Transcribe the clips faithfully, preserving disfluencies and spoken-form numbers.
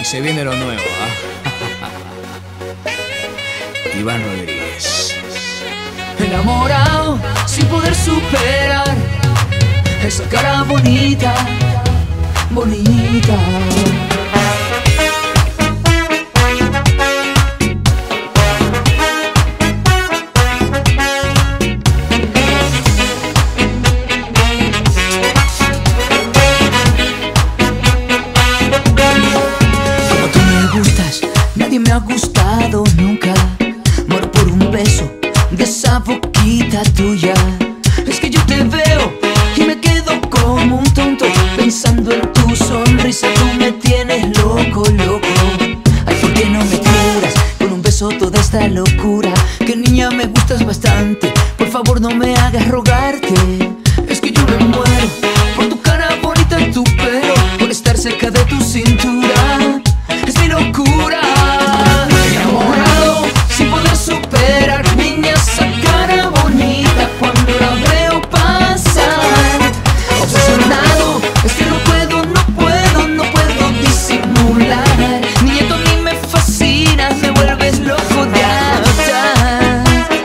se viene lo nuevo, ¿ah? Iván Rodríguez. Enamorado sin poder superar esa cara bonita, bonita. Como tú me gustas, nadie me ha gustado nunca. Muero por un beso de esa boquita tuya. Es que yo te veo y me quedo como un tonto pensando en tu sonrisa. Tú me tienes loco, loco. Ay, ¿por qué no me curas con un beso toda esta locura? Que niña, me gustas bastante, por favor no me hagas rogarte. Es que yo me muero por tu cara bonita y tu pelo, por estar cerca de tu cintura. Es mi locura. Enamorado sin poder superar, niña, esa cara bonita cuando la veo pasar. Obsesionado, es que no puedo, no puedo, no puedo disimular. Niña, tú a mí me fascinas, me vuelves loco de hablar.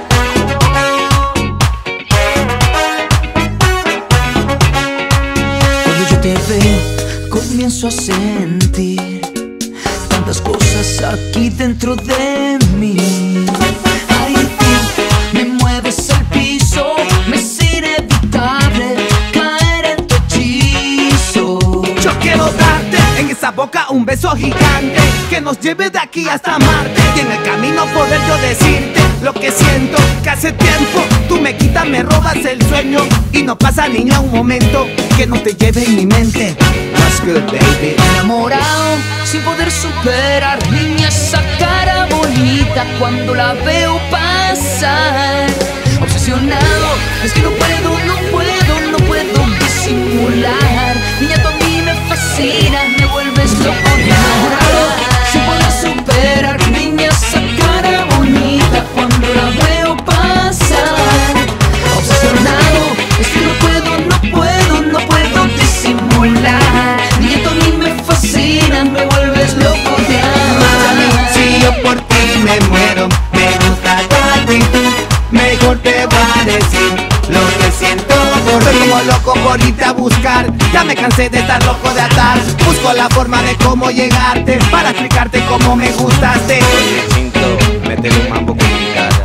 Cuando yo te veo, comienzo a sentir tantas cosas aquí dentro de mí. Ay, tú me mueves al piso, me es inevitable caer en tu hechizo. Yo quiero darte en esa boca un beso gigante que nos lleve de aquí hasta Marte, y en el camino poder yo decirte lo que siento, que hace tiempo tú me quitas, me robas el sueño, y no pasa niña un momento que no te lleve en mi mente. What's good, baby? Enamorado sin poder superar, niña, esa cara bonita cuando la veo pasar. Obsesionado, es que no puedo, no puedo, no puedo disimular. Niña, tú a mí me fascinas, me vuelves loco. Enamorado sin poder superar, niña, esa cara bonita cuando la veo pasar. Obsesionado, es que no puedo, no puedo, no puedo disimular. Niña, tú a mí me fascinas, me vuelves loco de amar. Si yo por ti me muero, me gusta tu actitud, mejor te voy a decir lo que siento por ti. Como loco por irte a buscar, ya me cansé de estar loco de atar. Busco la forma de cómo llegarte, para explicarte cómo me gustaste. Oye, Chinto, métele un mambo con guitarra.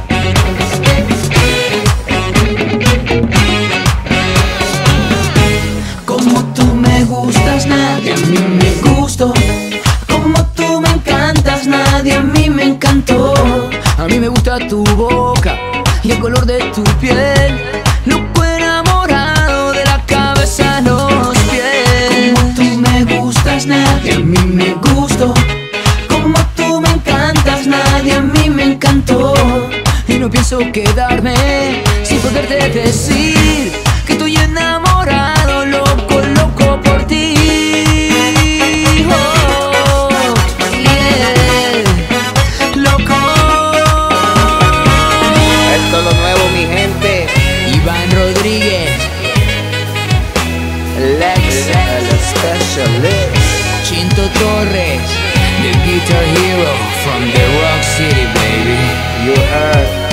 Como tú me gustas, nadie a mí me gustó. Como tú me encantas, nadie a mí me encantó. A mí me gusta tu boca y el color de tu piel. Loco enamorado de la cabeza a los pies. Como tú me gustas, nadie a mí me gustó. Como tú me encantas, nadie a mí me encantó. Y no pienso quedarme sin poderte decir que estoy enamorado, loco, loco por ti. Oh, yeah, loco. Esto es lo nuevo, mi gente. Iván Rodríguez. Lex, el specialist. Chinto Torres, the guitar hero from the Rock City, baby. You heard.